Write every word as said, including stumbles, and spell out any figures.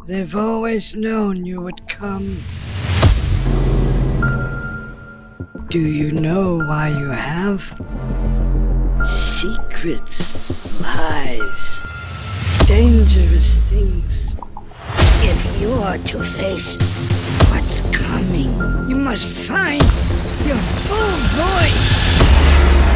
They've always known you would come. Do you know why you have? Secrets, lies, dangerous things. If you are to face what's coming, you must find your full voice.